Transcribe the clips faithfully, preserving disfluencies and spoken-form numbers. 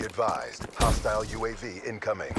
advised, hostile U A V incoming.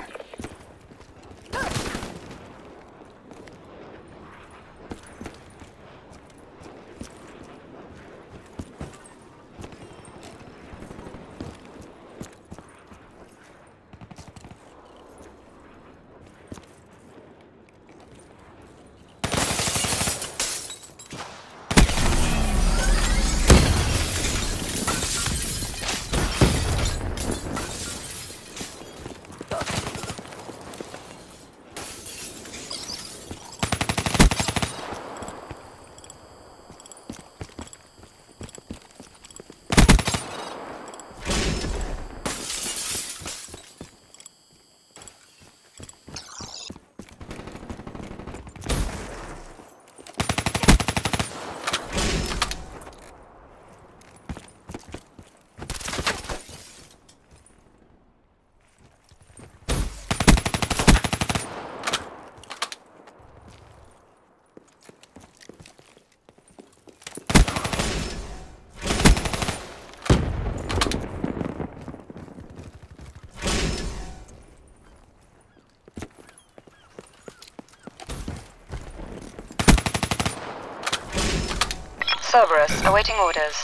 Cerberus, awaiting orders.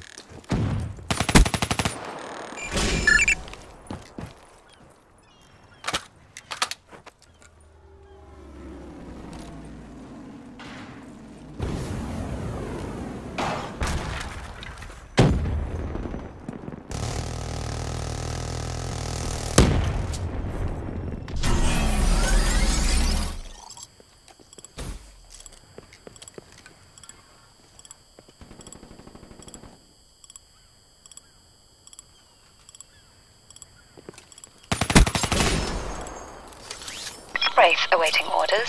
Wraith, awaiting orders.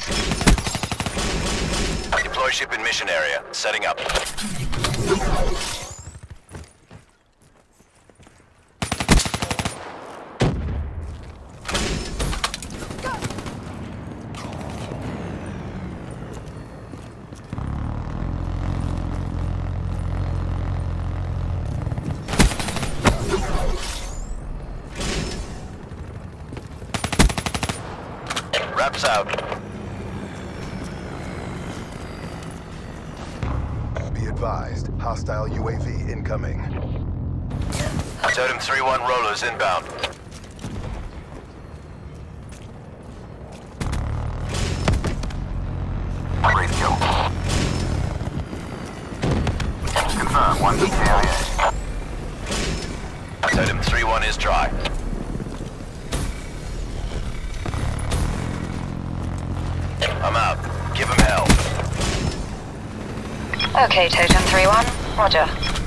Deploy ship in mission area. Setting up. Wraps out. Be advised, hostile U A V incoming. Totem three one rollers inbound. Wraith kill. Confirm, one P K I A. Totem three one is dry. I'm out. Give him hell. Okay, Totem three one. Roger.